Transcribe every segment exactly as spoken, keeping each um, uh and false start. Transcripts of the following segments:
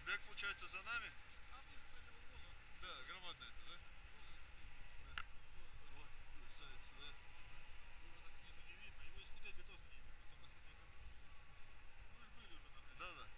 разбег получается за нами? А мы же на него вон он. Да, громадный это, да? Вон он стоит. Вот, красавица, да? Его так снизу не видно. Его из Кудеги тоже не видно, только с этой горы. Мы же были уже на горе. Да, да.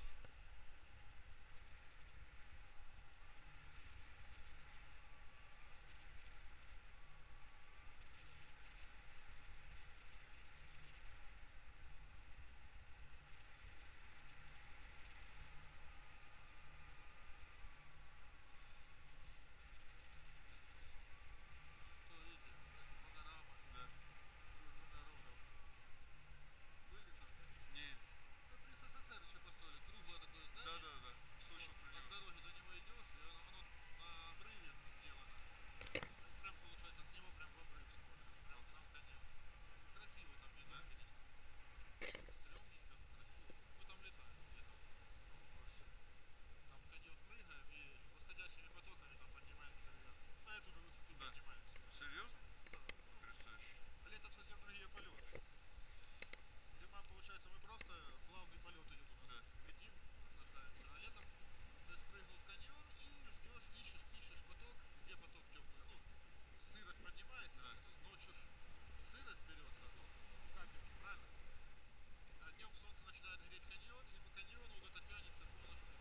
То видите, как панорама. Да. Дружбана ровно. Были там, нет? Не. Ну, при СССР еще построили. Круглое такое Да, здание. да, да. Слышал Вот, про от него. дороги до него идешь, и оно, оно на обрыве сделано. И прям получается с него прям в обрыв смотришь. Прям сам каньон. Красиво там Да? внизу, конечно. Стрёмненько, но красиво. Мы там летаем летом. Классно. Там в каньон прыгаем и восходящими потоками там поднимаемся вверх. На эту же высоту Да. поднимаемся. Серьезно? Да. Ну, Потрясающе. а летом совсем другие полеты. Зима, получается, мы просто плавный полет идет у нас. Да. Летим, наслаждаемся. А летом ты спрыгнул в каньон и ждешь, ищешь, ищешь поток, где поток теплый. Ну, сырость поднимается, Да. ночью ж сырость берется, ну, капельки, правильно? А днем солнце начинает греть каньон, и по каньону вот это тянется полностью.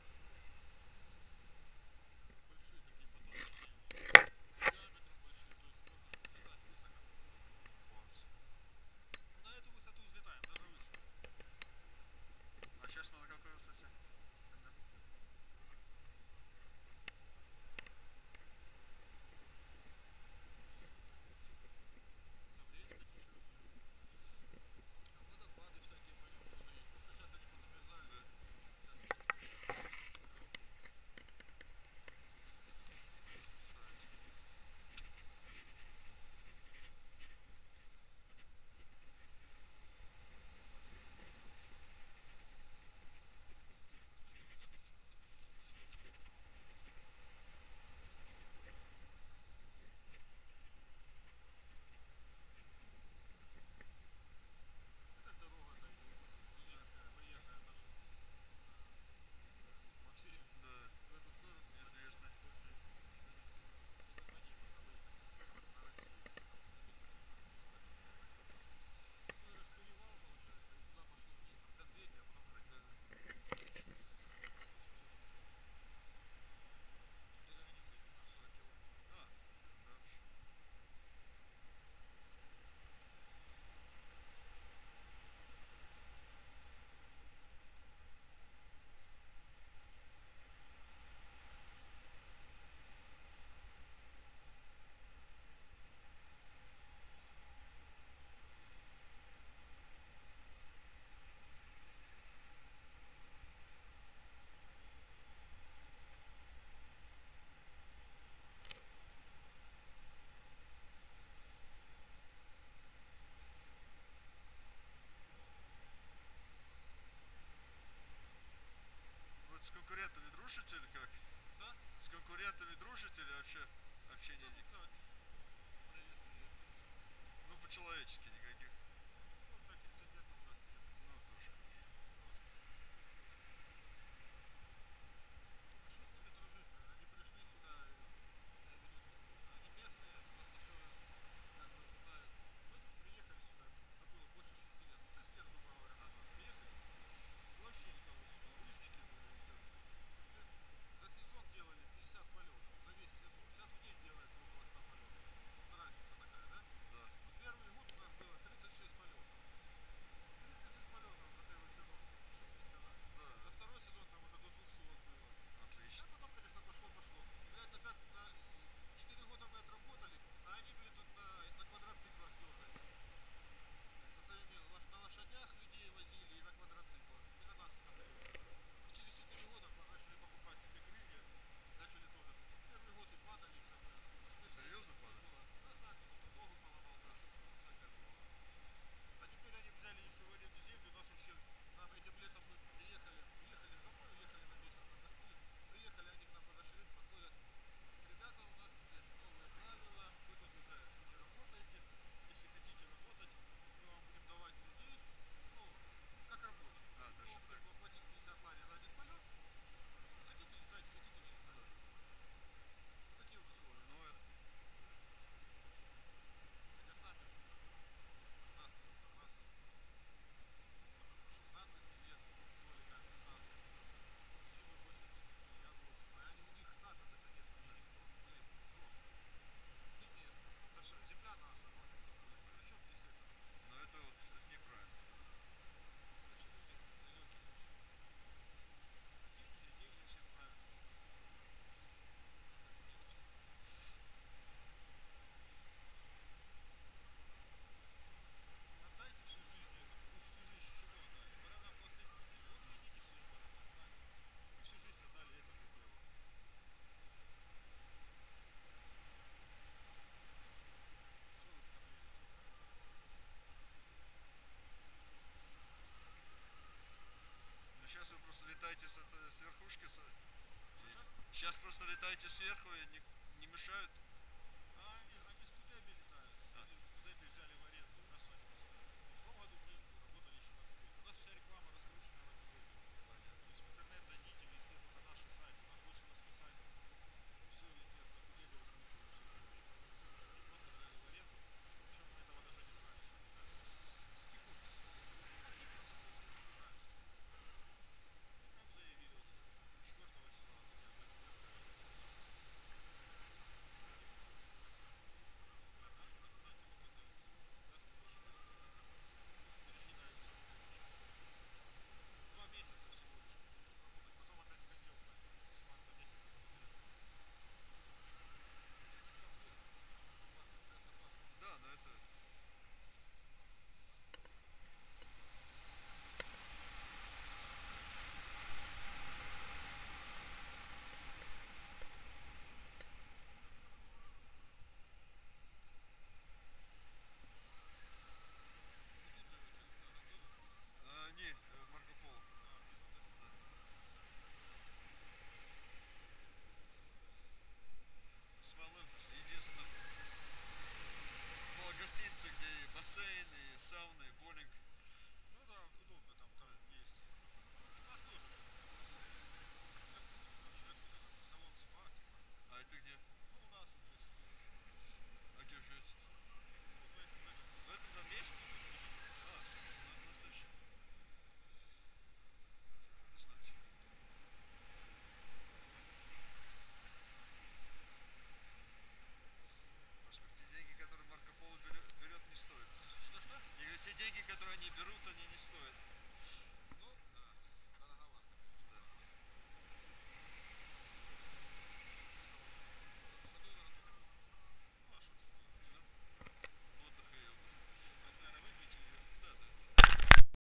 Большие такие потоки каньона. Диаметром большие, то есть можно летать высоко. Класс. На эту высоту взлетаем, даже выше. А сейчас мы на какой высоте? Примерно. Там речка течет. Там водопады всякие по нему тоже есть. Просто сейчас они позамерзали Да. уже. Сейчас они подросли. Кстати. Это дорога-то идет железная, военная наша. Машин Да. в эту сторону Известно. больше нету. Только по ней можно выехать на Россию. Там железная российская граница. Ну это ж перевал получается, и туда пошло вниз, там Казбеки, а потом Да, граница. да. Все туда. Там где граница именно, сорок километров. А, да уж. Вот с конкурентами дружите или как? Что? С конкурентами дружите или вообще общения Да ну нет? как? Привет, привет. Ну, по-человечески никаких. Ну так инцидентов у нас нет. Ну, тоже хорошо. Просто. А что с ними дружить? Они пришли сюда и себя ведут неплохо. Они местные, просто что как бы летают. Мы приехали сюда, это было больше шести лет. Ну шесть лет, грубо говоря, назад. Приехали, вообще никого не было. Лыжники были и все. Мы за сезон делали пятьдесят полетов. За весь сезон. Сейчас в день делается около ста полетов. Вот разница такая, да? Да. Вот первый год у нас было тридцать летайте с, это, с верхушки. С... Что-что? Сейчас просто летайте сверху и не, не мешают. А они, они с Кудеби летают. А. Они Кудеби взяли в аренду. У нас они поставили. В прошлом году мы им работали еще на Кудеби. У нас вся реклама раскручена на Кудеби. То есть в интернет зайдите, везде только наши сайты. У нас больше восьми сайтов. Все везде на Кудеби раскручено, все Кудеби. Они просто взяли в аренду. Причем мы этого даже не знали, что ребята тихонько смотрели. Правильно. Как заявили вот четвёртого числа, я так я отправил. А наши документы показали все. Да, больше не работает. Пересчитайте на следующий. Два месяца всего лишь мы будем работать, потом опять кондем пойдет. С марта месяца мы не работаем. Ну там верно, потому что у вас остается паспорт. Да, но это... Где живете? На Гонконгу? А, не, э, Марко Поло. А, внизу, да? Да. С малым, с единственным. Около гостиницы, где и бассейн, и сауна, и боулинг.